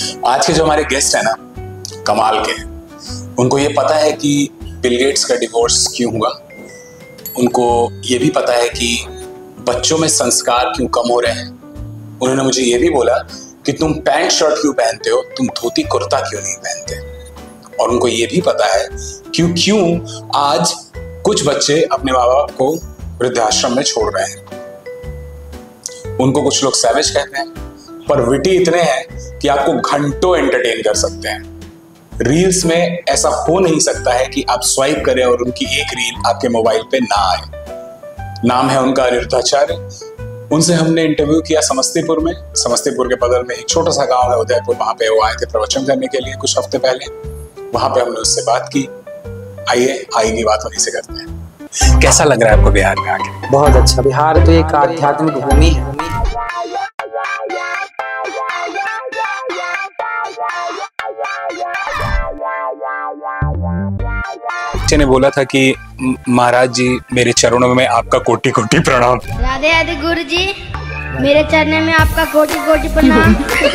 आज के जो हमारे गेस्ट हैं ना, कमाल के हैं। उनको ये पता है कि बिल गेट्स का डिवोर्स क्यों हुआ, उनको ये भी पता है कि बच्चों में संस्कार क्यों कम हो रहे हैं। उन्होंने मुझे ये भी बोला कि तुम पैंट शर्ट क्यों पहनते हो, तुम धोती कुर्ता क्यों नहीं पहनते। और उनको ये भी पता है क्यों आज कुछ बच्चे अपने माँ बाप को वृद्धाश्रम में छोड़ रहे हैं। उनको कुछ लोग सैवेज कहते हैं, पर विटी इतने हैं कि आपको घंटों एंटरटेन कर सकते हैं। रील्स में ऐसा हो नहीं सकता है कि आप स्वाइप करें और उनकी एक रील आपके मोबाइल पे ना आए। नाम है उनका अनिरुद्धाचार्य। उनसे हमने इंटरव्यू किया समस्तीपुर में। समस्तीपुर के बगल में एक छोटा सा गांव है उदयपुर, वहां पे वो आए थे प्रवचन करने के लिए कुछ हफ्ते पहले। वहां पे हमने उससे बात की। आइए आएगी बात उन्हीं से करते हैं। कैसा लग रहा है आपको बिहार में आके? बहुत अच्छा। बिहार तो एक आध्यात्मिक भूमि है। ने बोला था कि महाराज जी मेरे चरणों में आपका कोटि कोटि प्रणाम। राधे राधे गुरु जी, मेरे चरणों में आपका कोटि कोटि प्रणाम।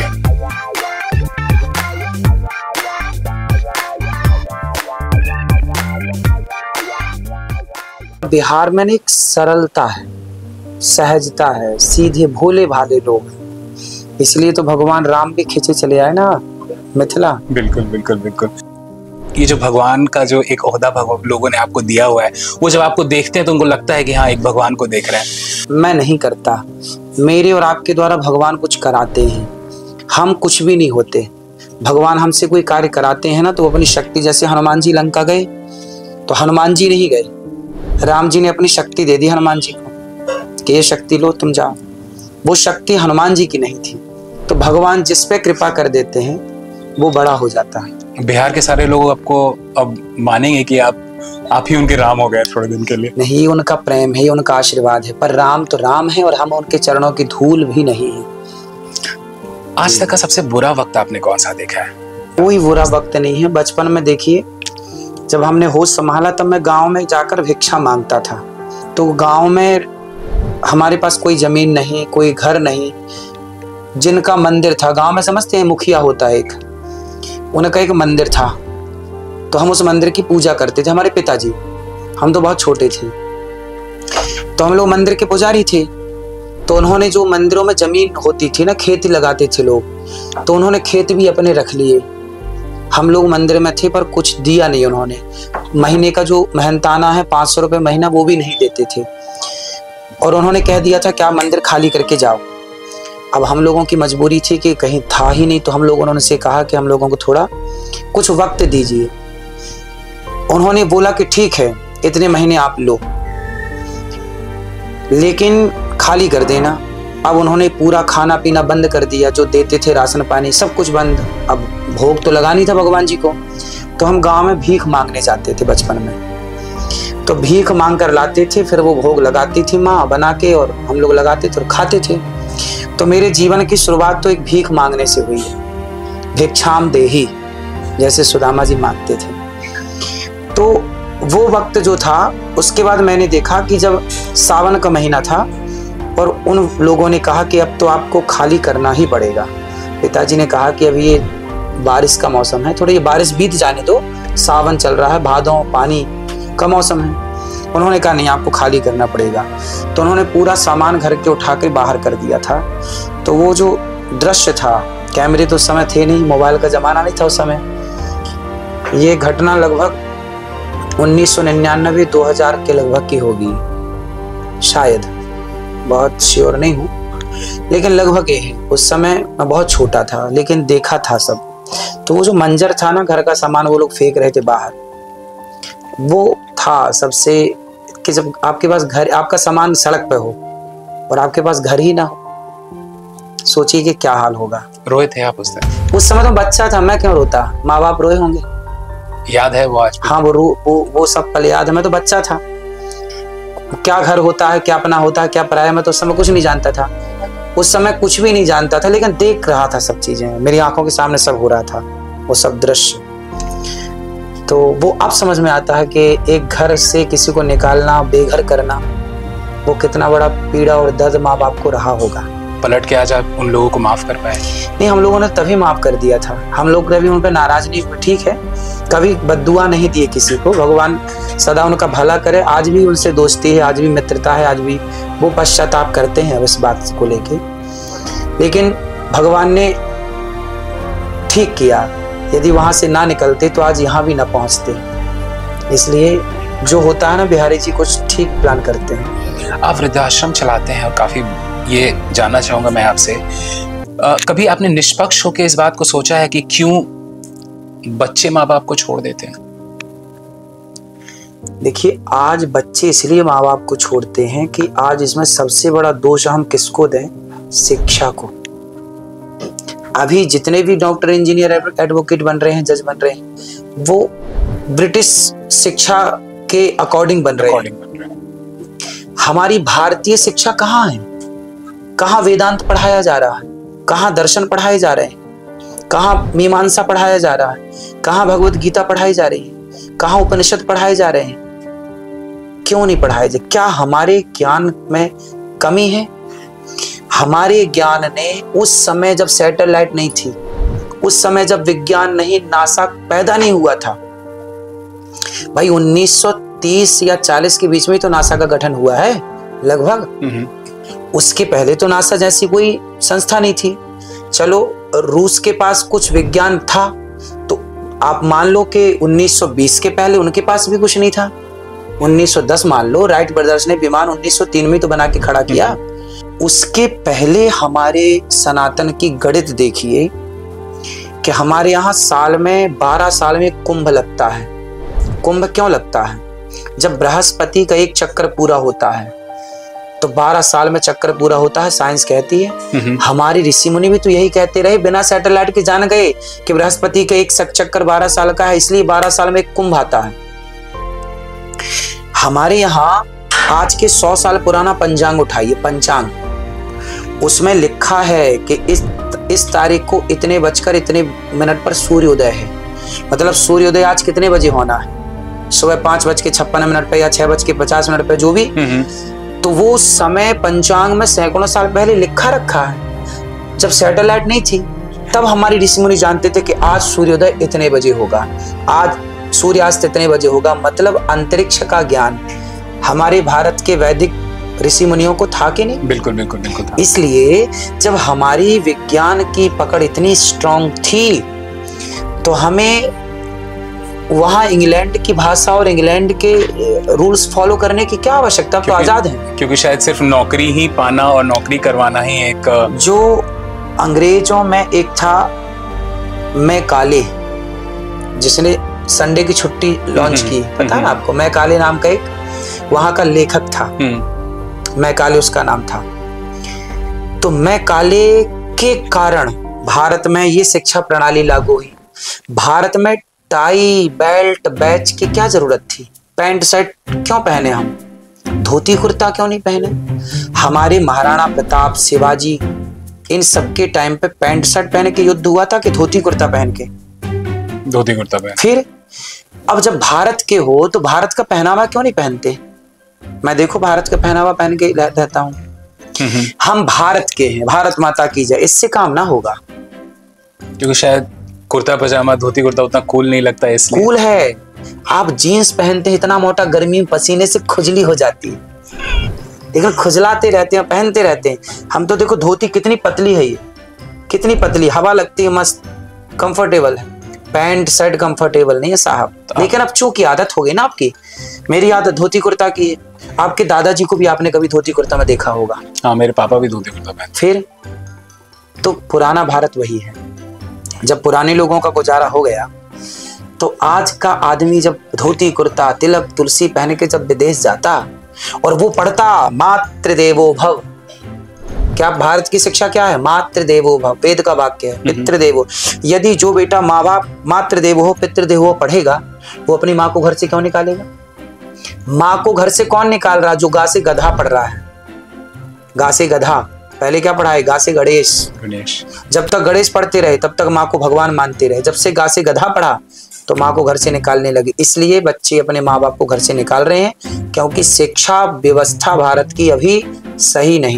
बिहार में एक सरलता है, सहजता है, सीधे भोले भाले लोग, इसलिए तो भगवान राम भी खींचे चले आए ना मिथिला। बिल्कुल बिल्कुल बिल्कुल। ये जो भगवान का जो एक ओहदा लोगों ने आपको दिया हुआ है, वो जब आपको देखते हैं तो उनको लगता है कि हाँ एक भगवान को देख रहे हैं। मैं नहीं करता, मेरे और आपके द्वारा भगवान कुछ कराते हैं, हम कुछ भी नहीं होते। भगवान हमसे कोई कार्य कराते हैं ना तो अपनी शक्ति, जैसे हनुमान जी लंका गए तो हनुमान जी नहीं गए, राम जी ने अपनी शक्ति दे दी हनुमान जी को कि ये शक्ति लो तुम जाओ। वो शक्ति हनुमान जी की नहीं थी। तो भगवान जिस पे कृपा कर देते हैं वो बड़ा हो जाता है। बिहार के सारे लोग आपको अब मानेंगे कि आप ही उनके राम हो गए थोड़े दिन के लिए। नहीं, उनका प्रेम है, उनका आशीर्वाद है, पर राम तो राम है और हम उनके चरणों की धूल भी नहीं है। आज तक का सबसे बुरा वक्त आपने कौन सा देखा है? कोई बुरा वक्त नहीं है। बचपन में देखिए, जब हमने होश संभाला तब मैं गांव में जाकर भिक्षा मांगता था। तो गांव में हमारे पास कोई जमीन नहीं, कोई घर नहीं। जिनका मंदिर था, गांव में समझते हैं मुखिया होता है एक, उनका एक मंदिर था, तो हम उस मंदिर की पूजा करते थे। हमारे पिताजी, हम तो बहुत छोटे थे, तो हम लोग मंदिर के पुजारी थे। तो उन्होंने जो मंदिरों में जमीन होती थी ना, खेती लगाते थे लोग, तो उन्होंने खेत भी अपने रख लिए। हम लोग मंदिर में थे पर कुछ दिया नहीं उन्होंने। महीने का जो मेहनताना है 500 रुपये महीना, वो भी नहीं देते थे। और उन्होंने कह दिया था क्या मंदिर खाली करके जाओ। अब हम लोगों की मजबूरी थी कि कहीं था ही नहीं, तो हम लोगों ने उनसे कहा कि हम लोगों को थोड़ा कुछ वक्त दीजिए। उन्होंने बोला कि ठीक है, इतने महीने आप लो, लेकिन खाली कर देना। अब उन्होंने पूरा खाना पीना बंद कर दिया, जो देते थे राशन पानी सब कुछ बंद। अब भोग तो लगानी था भगवान जी को, तो हम गांव में भीख मांगने जाते थे बचपन में। तो भीख मांग कर लाते थे, फिर वो भोग लगाती थी माँ बना के, और हम लोग लगाते थे और खाते थे। तो मेरे जीवन की शुरुआत तो एक भीख मांगने से हुई है, भिक्षाम देहि, जैसे सुदामा जी मांगते थे। तो वो वक्त जो था, उसके बाद मैंने देखा कि जब सावन का महीना था और उन लोगों ने कहा कि अब तो आपको खाली करना ही पड़ेगा। पिताजी ने कहा कि अभी ये बारिश का मौसम है, थोड़ी ये बारिश बीत जाने दो, सावन चल रहा है, भादों पानी का मौसम है। उन्होंने कहा नहीं, आपको खाली करना पड़ेगा। तो उन्होंने पूरा सामान घर के उठा के बाहर कर दिया था। तो वो जो दृश्य था, कैमरे तो उस समय थे नहीं, मोबाइल का जमाना नहीं था उस समय। ये घटना लगभग 1999-2000 के लगभग की होगी, शायद, बहुत श्योर नहीं हूँ, लेकिन लगभग ये है। उस समय मैं बहुत छोटा था, लेकिन देखा था सब। तो वो जो मंजर था ना, घर का सामान वो लोग फेंक रहे थे बाहर, वो था सबसे, कि जब आपके पास घर, आपका सामान सड़क पे हो और आपके पास घर ही ना हो, सोचिए कि क्या हाल होगा। रोए थे आप उस दिन? उस समय तो बच्चा था, मैं क्यों रोता, माँ बाप रोए होंगे। याद है वो आज? हाँ, वो सब पल याद है। मैं तो बच्चा था, क्या घर होता है, क्या अपना होता है, क्या पराया, मैं तो उस समय कुछ नहीं जानता था। उस समय कुछ भी नहीं जानता था, लेकिन देख रहा था सब चीजें, मेरी आंखों के सामने सब हो रहा था, वो सब दृश्य। तो वो अब समझ में आता है कि एक घर से किसी को निकालना, बेघर करना, वो कितना बड़ा पीड़ा और दर्द माँ बाप को रहा होगा। पलट के आज आप उन लोगों को माफ कर पाए? नहीं, हम लोगों ने तभी माफ कर दिया था। हम लोग कभी उन पर नाराज नहीं हुए, ठीक है, कभी बद्दुआ नहीं दिए किसी को। भगवान सदा उनका भला करे। आज भी उनसे दोस्ती है, आज भी मित्रता है, आज भी वो पश्चाताप करते हैं इस बात को लेके। लेकिन भगवान ने ठीक किया, यदि वहां से ना निकलते तो आज यहाँ भी ना पहुंचते। इसलिए जो होता है ना, बिहारी जी कुछ ठीक प्लान करते हैं। आप वृद्धाश्रम चलाते हैं और काफी ये जानना चाहूंगा मैं आपसे, कभी आपने निष्पक्ष होकर इस बात को सोचा है कि क्यों बच्चे माँ बाप को छोड़ देते हैं? देखिए, आज बच्चे इसलिए माँ बाप को छोड़ते हैं कि आज इसमें सबसे बड़ा दोष हम किसको दें? शिक्षा को। अभी जितने भी डॉक्टर, इंजीनियर, एडवोकेट बन रहे हैं, जज बन रहे हैं, वो ब्रिटिश शिक्षा के अकॉर्डिंग बन रहे हैं। हमारी भारतीय शिक्षा कहाँ है? कहाँ वेदांत पढ़ाया जा रहा है? कहाँ दर्शन पढ़ाए जा रहे हैं? कहाँ मीमांसा पढ़ाया जा रहा है? कहाँ भगवत गीता पढ़ाई जा रही है? कहाँ उपनिषद पढ़ाए जा रहे हैं? क्यों नहीं पढ़ाए जा? क्या हमारे ज्ञान में कमी है? हमारे ज्ञान ने उस समय जब सैटेलाइट नहीं थी, उस समय जब विज्ञान नहीं, नासा पैदा नहीं हुआ था भाई, 1930 या 40 के बीच में तो नासा का गठन हुआ है लगभग। उसके पहले तो नासा जैसी कोई संस्था नहीं थी। चलो, रूस के पास कुछ विज्ञान था, तो आप मान लो कि 1920 के पहले उनके पास भी कुछ नहीं था। 1910 मान लो, राइट ब्रदर्स ने विमान 1903 में तो बना के खड़ा किया। उसके पहले हमारे सनातन की गणित देखिए कि हमारे यहाँ साल में 12 साल में कुंभ लगता है। कुंभ क्यों लगता है? जब बृहस्पति का एक चक्कर पूरा होता है तो 12 साल में चक्कर पूरा होता है, साइंस कहती है। हमारी ऋषि मुनि भी तो यही कहते रहे, बिना सैटेलाइट के जान गए कि बृहस्पति का एक चक्कर 12 साल का है, इसलिए 12 साल में एक कुंभ आता है। हमारे यहाँ आज के 100 साल पुराना पंचांग उठाइए, पंचांग, उसमें लिखा है कि इस तारीख को इतने बजकर इतने मिनट पर सूर्योदय है। मतलब सूर्योदय आज कितने बजे होना है? सुबह 5:56 पे या 6:50 पे, जो भी। तो वो समय पंचांग में सैकड़ों साल पहले लिखा रखा है। जब सैटेलाइट नहीं थी तब हमारी ऋषि मुनि जानते थे कि आज सूर्योदय इतने बजे होगा, आज सूर्यास्त इतने बजे होगा। मतलब अंतरिक्ष का ज्ञान हमारे भारत के वैदिक ऋषि मुनियों को था कि नहीं? बिल्कुल बिल्कुल बिल्कुल था। इसलिए जब हमारी विज्ञान की पकड़ इतनी स्ट्रांग थी तो हमें वहां इंग्लैंड की भाषा और इंग्लैंड के रूल्स फॉलो करने की क्या आवश्यकता? तो आजाद है। क्योंकि शायद सिर्फ नौकरी ही पाना और नौकरी करवाना ही एक, जो अंग्रेजों में एक था मैकाले, जिसने संडे की छुट्टी लॉन्च की, पता है ना आपको? मैकाले नाम का एक वहां का लेखक था, मैकाले उसका नाम था। तो मैकाले के कारण भारत में ये शिक्षा प्रणाली लागू हुई। भारत में टाई, बेल्ट, बैच की क्या जरूरत थी? पैंट शर्ट क्यों पहने हम? धोती कुर्ता क्यों नहीं पहने? हमारे महाराणा प्रताप, शिवाजी, इन सबके टाइम पे पैंट शर्ट पहन के युद्ध हुआ था कि धोती कुर्ता पहन के? धोती कुर्ता पहन। फिर अब जब भारत के हो तो भारत का पहनावा क्यों नहीं पहनते? मैं देखो भारत का पहनावा पहन के रहता हूँ। हम भारत के हैं, भारत माता की जय, इससे काम ना होगा। क्योंकि शायद कुर्ता पजामा, धोती कुर्ता उतना कूल नहीं लगता है, इसलिए। कूल है। आप जीन्स पहनते हैं, इतना मोटा, गर्मी में पसीने से खुजली हो जाती है, लेकिन खुजलाते रहते हैं, पहनते रहते हैं। हम तो देखो धोती कितनी पतली है, ये कितनी पतली, हवा लगती है, मस्त कंफर्टेबल है। पैंट शर्ट कंफर्टेबल नहीं है साहब। लेकिन अब चूंकि आदत हो गई ना आपकी, मेरी आदत धोती कुर्ता की है, आपके दादाजी को भी आपने कभी धोती कुर्ता में देखा होगा। हाँ, मेरे पापा भी धोती कुर्ता पहनते। फिर तो पुराना भारत वही है। जब पुराने लोगों का गुजारा हो गया तो आज का आदमी जब धोती कुर्ता, तिलक, तुलसी पहन के जब विदेश जाता और वो पढ़ता मातृदेवो भव। क्या भारत की शिक्षा क्या है? मातृदेवो भव, वेद का वाक्य है। पितृदेवो, यदि जो बेटा माँ बाप मातृदेवो हो, पितृदेवो हो पढ़ेगा, वो अपनी माँ को घर से क्यों निकालेगा? माँ को घर से कौन निकाल रहा? जो गा से गधा पढ़ रहा है। गा से गधा, पहले क्या पढ़ा है? गा से गणेश। जब तक गणेश पढ़ते रहे तब तक माँ को भगवान मानते रहे। जब से गा से गधा पढ़ा तो माँ को घर से निकालने लगे। इसलिए बच्चे अपने माँ बाप को घर से निकाल रहे हैं, क्योंकि शिक्षा व्यवस्था भारत की अभी सही नहीं है।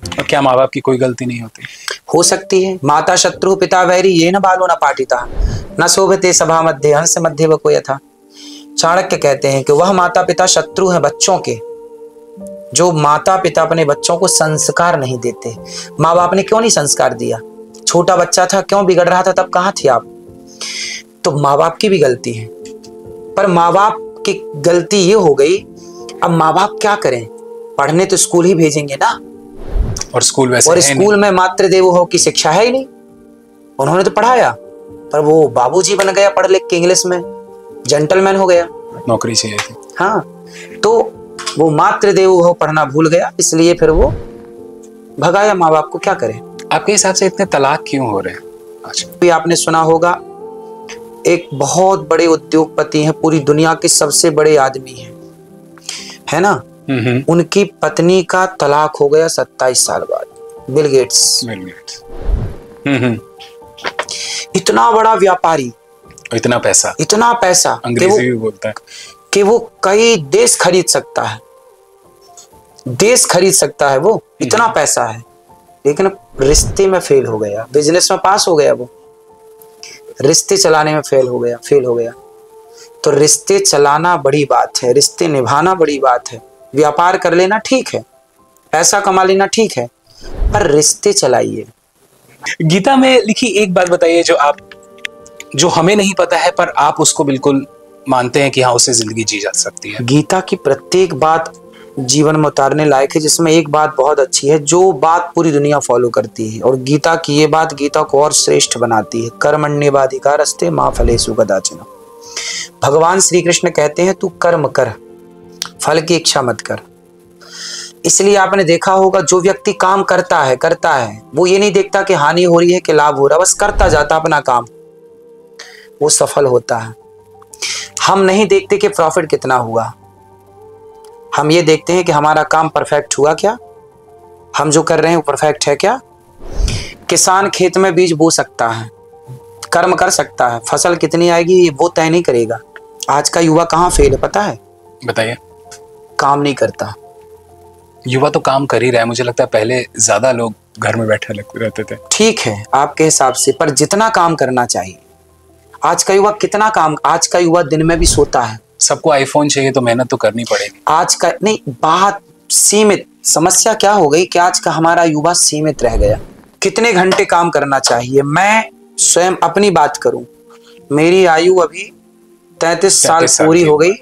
और क्या माँ बाप की कोई गलती नहीं होती? हो सकती है। माता शत्रु पिता वैरी ये न बालो न पाठिता न शोभते सभा मध्य हंस मध्य व कोई था। चाणक्य कहते हैं कि वह माता पिता शत्रु हैं बच्चों के, जो माता पिता अपने बच्चों को संस्कार नहीं देते। माँ बाप ने क्यों नहीं संस्कार दिया? छोटा बच्चा था, क्यों बिगड़ रहा था, तब कहाँ थे आप? तो माँ बाप की भी गलती है, पर माँ बाप की गलती ये हो गई, अब माँ बाप क्या करें? पढ़ने तो स्कूल ही भेजेंगे ना, और स्कूल वैसे और है स्कूल नहीं। में मातृदेवो भव की शिक्षा है ही नहीं। उन्होंने तो पढ़ाया, पर वो बाबूजी बन गया पढ़ लिख के, इंग्लिश में जेंटलमैन हो गया, नौकरी चाहिए थी। हाँ, तो वो मातृदेवो भव पढ़ना भूल गया, इसलिए फिर वो भगाया माँ बाप को। क्या करें? आपके हिसाब से इतने तलाक क्यों हो रहे हैं आज? भी आपने सुना होगा, एक बहुत बड़े उद्योगपति हैं, पूरी दुनिया के सबसे बड़े आदमी हैं, है ना, उनकी पत्नी का तलाक हो गया 27 साल बाद। Bill Gates. इतना बड़ा व्यापारी, इतना पैसा अंग्रेजी भी बोलता है कि वो कई देश खरीद सकता है, देश खरीद सकता है, वो इतना पैसा है, लेकिन रिश्ते में फेल हो गया। बिजनेस में पास हो गया, वो रिश्ते चलाने में फेल हो गया। तो रिश्ते चलाना बड़ी बात है, रिश्ते निभाना बड़ी बात है। व्यापार कर लेना ठीक है, पैसा कमा लेना ठीक है, पर रिश्ते चलाइए। गीता में लिखी एक बात बताइए जो हमें नहीं पता है, पर आप उसको बिल्कुल मानते हैं कि हाँ, उससे जिंदगी जी जा सकती है। गीता की प्रत्येक बात जीवन में उतारने लायक है, जिसमें एक बात बहुत अच्छी है, जो बात पूरी दुनिया फॉलो करती है, और गीता की ये बात गीता को और श्रेष्ठ बनाती है। कर्मण्येवाधिकारस्ते मा फलेषु कदाचन। भगवान श्री कृष्ण कहते हैं तू कर्म कर, फल की इच्छा मत कर। इसलिए आपने देखा होगा, जो व्यक्ति काम करता है, वो ये नहीं देखता कि हानि हो रही है कि लाभ हो रहा, बस करता जाता अपना काम, वो सफल होता है। हम नहीं देखते कि प्रॉफिट कितना हुआ, हम ये देखते हैं कि हमारा काम परफेक्ट हुआ क्या, हम जो कर रहे हैं वो परफेक्ट है क्या। किसान खेत में बीज बो सकता है, कर्म कर सकता है, फसल कितनी आएगी वो तय नहीं करेगा। आज का युवा कहाँ फेल है पता है? बताइए। काम नहीं करता। युवा तो काम कर ही रहा है, मुझे लगता है पहले ज्यादा लोग घर में बैठे रहते थे। ठीक है आपके हिसाब से, पर जितना काम करना चाहिए। आज का युवा कितना काम, आज का युवा दिन में भी सोता है। सबको आईफोन चाहिए तो मेहनत तो करनी पड़ेगी। आज का नहीं, बात सीमित। समस्या क्या हो गई कि आज का हमारा युवा सीमित रह गया। कितने घंटे काम करना चाहिए? मैं स्वयं अपनी बात करूं, मेरी आयु अभी 33 साल पूरी हो गई,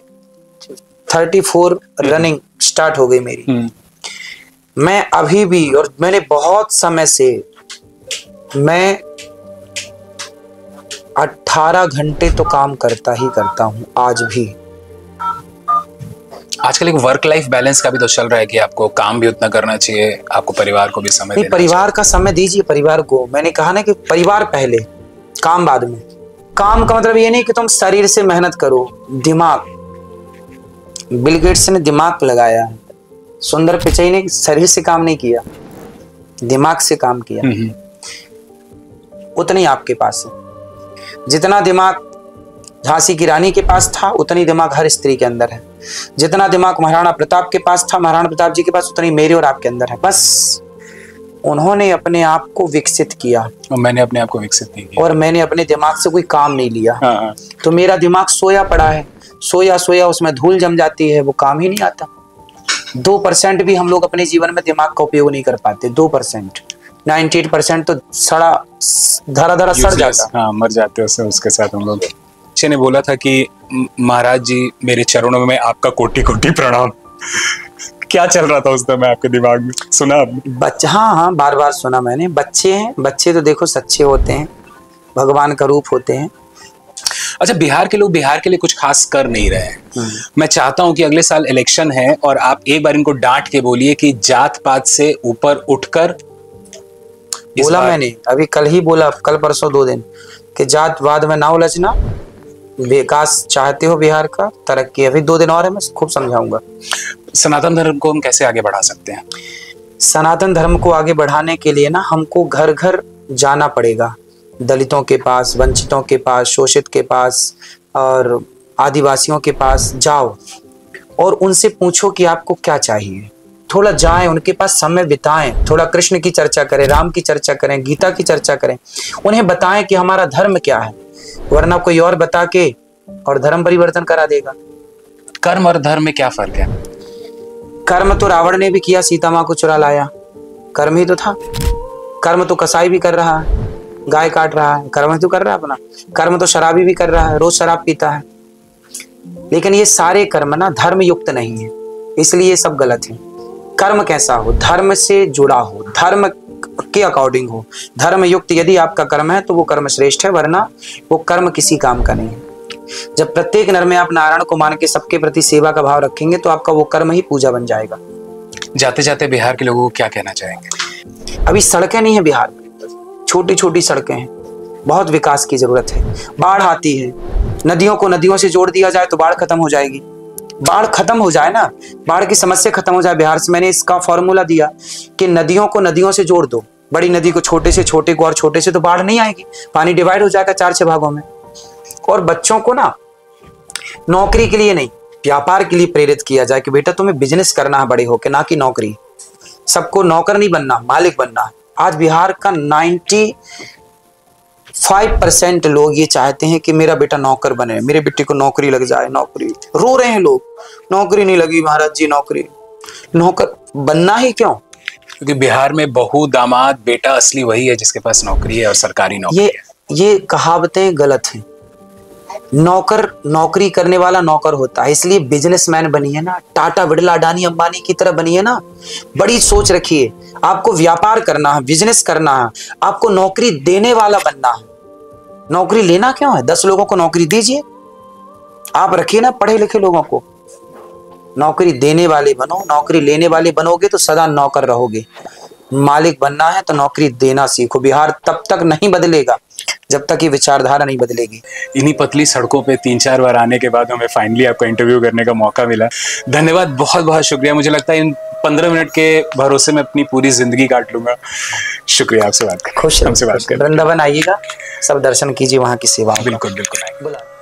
34 रनिंग स्टार्ट हो गई मेरी। मैं अभी भी, और मैंने बहुत समय से, मैं 18 घंटे तो काम करता ही करता हूं आज भी। आजकल एक वर्क लाइफ बैलेंस का भी तो चल रहा है कि आपको काम भी उतना करना चाहिए, आपको परिवार को भी समय देना परिवार चाहिए। का समय दीजिए परिवार को। मैंने कहा ना कि परिवार पहले, काम बाद में। काम का मतलब ये नहीं कि तुम शरीर से मेहनत करो, दिमाग। बिल गेट्स ने दिमाग लगाया, सुंदर पिचाई ने शरीर से काम नहीं किया, दिमाग से काम किया। उतनी आपके पास है। जितना दिमाग झांसी की रानी के पास था, उतनी दिमाग हर स्त्री के अंदर है। जितना दिमाग महाराणा प्रताप के पास था, महाराणा प्रताप जी के पास, उतनी मेरे और आपके अंदर है। बस उन्होंने अपने आप को विकसित किया और मैंने अपने आप को विकसित नहीं किया, और मैंने अपने दिमाग से कोई काम नहीं लिया। हाँ। तो मेरा दिमाग सोया पड़ा है, सोया उसमें धूल जम जाती है, वो काम ही नहीं आता। 2% भी हम लोग अपने जीवन में दिमाग का उपयोग नहीं कर पाते। 2%, 98% तो सड़ा धरा सड़ जाता। हाँ, मर जाते हैं उसके साथ हम लोग। बच्चे ने बोला था कि महाराज जी मेरे चरणों में आपका कोटि कोटि प्रणाम। क्या चल रहा था उस समय आपके दिमाग में? सुना आपने? बच्चा, हाँ, बार सुना मैंने। बच्चे हैं, बच्चे तो देखो सच्चे होते हैं, भगवान का रूप होते हैं। अच्छा, बिहार के लोग बिहार के लिए कुछ खास कर नहीं रहे हैं। मैं चाहता हूं कि अगले साल इलेक्शन है और आप एक बार इनको डांट के बोलिए कि जात पात से ऊपर उठकर। बोला मैंने, अभी कल ही बोला, कल परसों 2 दिन, कि जातवाद में ना उलझना, विकास चाहते हो बिहार का, तरक्की। अभी 2 दिन और है, मैं खूब समझाऊंगा। सनातन धर्म को हम कैसे आगे बढ़ा सकते हैं? सनातन धर्म को आगे बढ़ाने के लिए ना हमको घर घर जाना पड़ेगा। दलितों के पास, वंचितों के पास, शोषित के पास और आदिवासियों के पास जाओ और उनसे पूछो कि आपको क्या चाहिए। थोड़ा जाएं, उनके पास समय बिताएं, थोड़ा कृष्ण की चर्चा करें, राम की चर्चा करें, गीता की चर्चा करें, उन्हें बताएं कि हमारा धर्म क्या है, वरना कोई और बता के और धर्म परिवर्तन करा देगा। कर्म और धर्म में क्या फर्क है? कर्म तो रावण ने भी किया, सीता माँ को चुरा लाया, कर्म ही तो था। कर्म तो कसाई भी कर रहा है, गाय काट रहा है, कर्म तो कर रहा है अपना। कर्म तो शराबी भी कर रहा है, रोज शराब पीता है। लेकिन ये सारे कर्म ना धर्म युक्त नहीं है, इसलिए ये सब गलत है। कर्म कैसा हो? धर्म से जुड़ा हो, धर्म के अकॉर्डिंग हो, धर्म युक्त यदि आपका कर्म है तो वो कर्म श्रेष्ठ है, वरना वो कर्म किसी काम का नहीं है। जब प्रत्येक नर में आप नारायण को मान के सबके प्रति सेवा का भाव रखेंगे तो आपका वो कर्म ही पूजा बन जाएगा। जाते जाते बिहार के लोगों को क्या कहना चाहेंगे? अभी सड़कें नहीं है बिहार में, छोटी छोटी सड़कें हैं, बहुत विकास की जरूरत है। बाढ़ आती है, नदियों को नदियों से जोड़ दिया जाए तो बाढ़ खत्म हो जाएगी। बाढ़ खत्म हो जाए ना, बाढ़ की समस्या खत्म हो जाए बिहार से। मैंने इसका फॉर्मूला दिया कि नदियों को नदियों से जोड़ दो, बड़ी नदी को छोटे से छोटे को और छोटे से, तो बाढ़ नहीं आएगी, पानी डिवाइड हो जाएगा 4-6 भागों में। और बच्चों को ना नौकरी के लिए नहीं, व्यापार के लिए प्रेरित किया जाए कि बेटा तुम्हें बिजनेस करना है बड़े होकर, ना कि नौकरी। सबको नौकर नहीं बनना, मालिक बनना है। आज बिहार का 95% लोग ये चाहते हैं कि मेरा बेटा नौकर बने, मेरे बेटे को नौकरी लग जाए। नौकरी रो रहे हैं लोग, नौकरी नहीं लगी महाराज जी, नौकरी। नौकर बनना ही क्यों? क्योंकि बिहार में बहू, दामाद, बेटा असली वही है जिसके पास नौकरी है और सरकारी नौकरी है। ये कहावतें गलत हैं। नौकर नौकरी करने वाला नौकर होता है, इसलिए बिजनेसमैन बनिए ना, टाटा, बिड़ला, अडानी, अंबानी की तरह बनिए ना। बड़ी सोच रखिए, आपको व्यापार करना है, बिजनेस करना है, आपको नौकरी देने वाला बनना है। नौकरी लेना क्यों है? 10 लोगों को नौकरी दीजिए, आप रखिए ना पढ़े लिखे लोगों को। नौकरी देने वाले बनो, नौकरी लेने वाले बनोगे तो सदा नौकर रहोगे। मालिक बनना है तो नौकरी देना सीखो। बिहार तब तक नहीं बदलेगा जब तक ये विचारधारा नहीं बदलेगी। इन्हीं पतली सड़कों पे 3-4 बार आने के बाद हमें फाइनली आपका इंटरव्यू करने का मौका मिला। धन्यवाद, बहुत बहुत शुक्रिया। मुझे लगता है इन 15 मिनट के भरोसे में अपनी पूरी जिंदगी काट लूंगा। शुक्रिया आपसे बात कर, खुश हमसे बात कर। वृंदावन आइएगा, सब दर्शन कीजिए, वहाँ की सेवा। बिल्कुल बिल्कुल।